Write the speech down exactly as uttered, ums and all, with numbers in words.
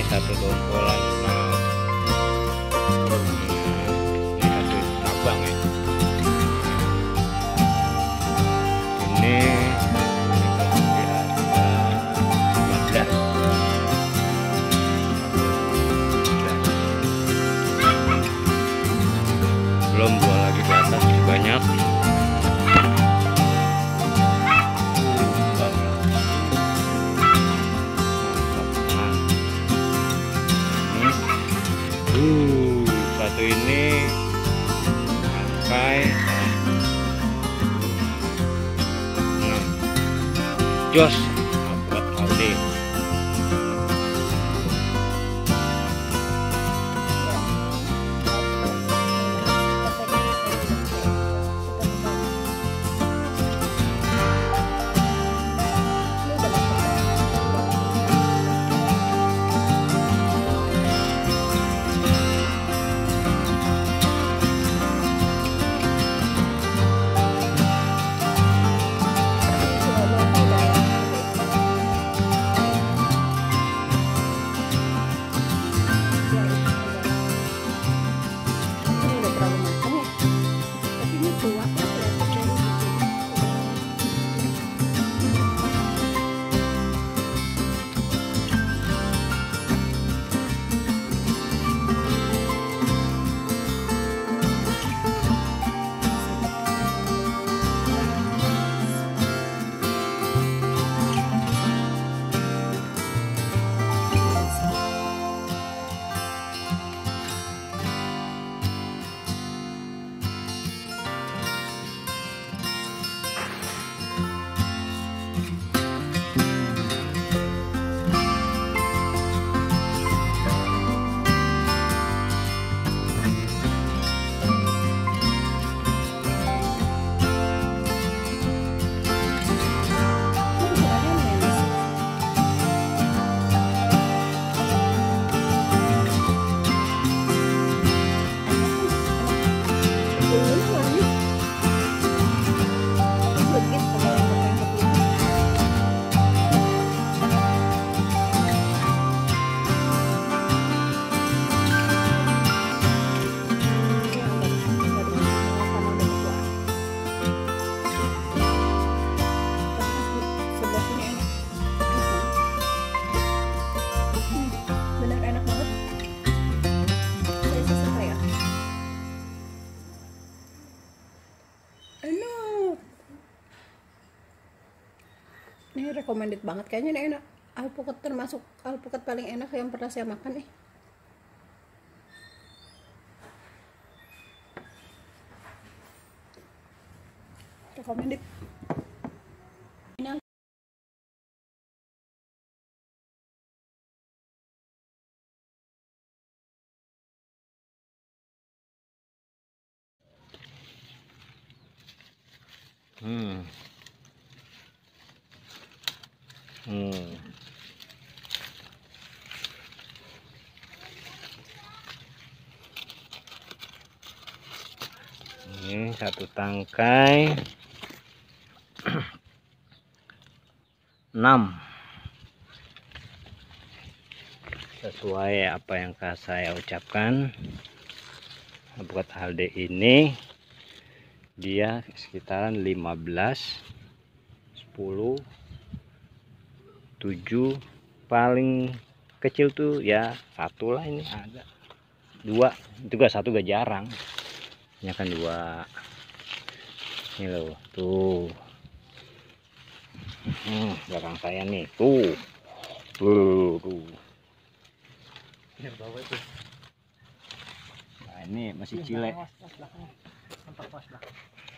satu dompolan. Nah, ini satu cabang ya. Ini belum buah lagi di atas banyak. Uh, satu ini tangkai nah, jos buat Aldi. Ini recommended banget kayaknya, ini enak. Alpukat termasuk alpukat paling enak yang pernah saya makan nih. Recommended. Hmm. Hmm. Ini satu tangkai enam, sesuai apa yang saya ucapkan. Buat Aldi ini dia sekitaran lima belas, sepuluh, tujuh, paling kecil tuh ya satu lah. Ini ada dua, itu gak satu gak jarang, ini kan dua. Ini loh tuh, hmm, belakang saya nih tuh tuh tuh. Nah ini masih cilek.